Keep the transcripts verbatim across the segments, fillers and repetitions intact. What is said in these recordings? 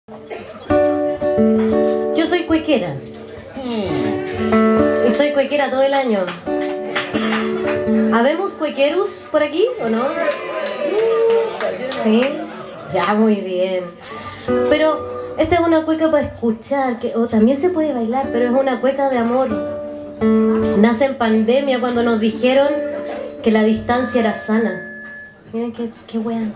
Yo soy cuequera. Y soy cuequera todo el año. ¿Habemos cuequeros por aquí o no? ¿Sí? Ya, muy bien. Pero esta es una cueca para escuchar, que, o también se puede bailar, pero es una cueca de amor. Nace en pandemia cuando nos dijeron que la distancia era sana. Miren qué, qué wea.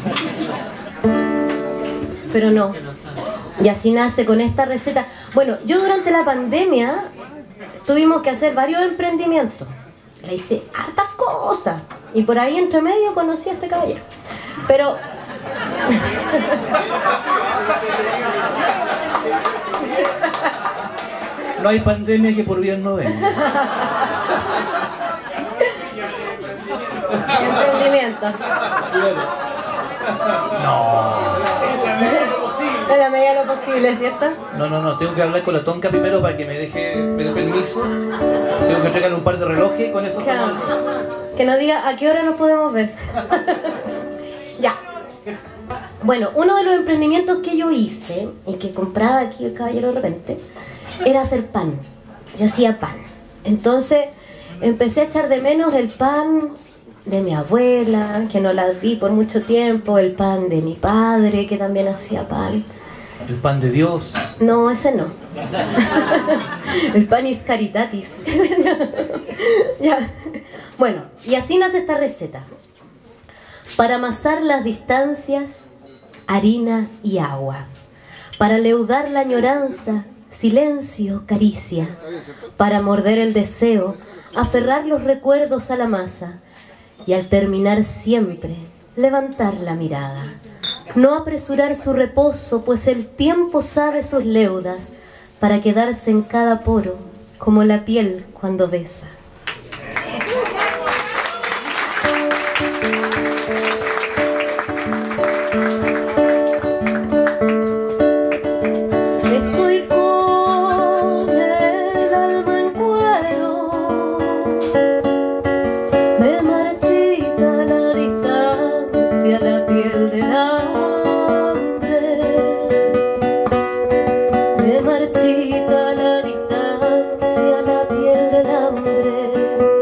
Pero no. Y así nace con esta receta. Bueno, yo durante la pandemia tuvimos que hacer varios emprendimientos. Le hice hartas cosas. Y por ahí entre medio conocí a este caballero. Pero... no hay pandemia que por bien no venga. Emprendimiento. No. En la medida de lo posible, ¿cierto? No, no, no. Tengo que hablar con la tonca primero para que me deje, me dé permiso. Tengo que entregarle un par de relojes y con eso... Claro. Que nos diga a qué hora nos podemos ver. Ya. Bueno, uno de los emprendimientos que yo hice y que compraba aquí el caballero de repente era hacer pan. Yo hacía pan. Entonces empecé a echar de menos el pan de mi abuela, que no la vi por mucho tiempo, el pan de mi padre, que también hacía pan. El pan de Dios. No, ese no. El panis caritatis. Ya. Bueno, y así nace esta receta. Para amasar las distancias, harina y agua. Para leudar la añoranza, silencio, caricia. Para morder el deseo, aferrar los recuerdos a la masa. Y al terminar siempre, levantar la mirada. No apresurar su reposo, pues el tiempo sabe sus leudas, para quedarse en cada poro, como la piel cuando besa. Estoy con el alma en cueros, me marchita la distancia, la piel del hambre, me marchita la distancia, la piel del hambre.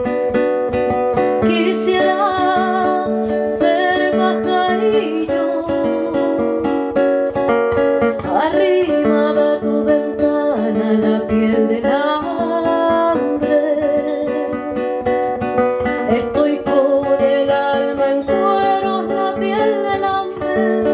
Quisiera ser pajarillo, arriba a tu ventana, la piel del hambre. Estoy con el alma en cueros, la piel del hambre.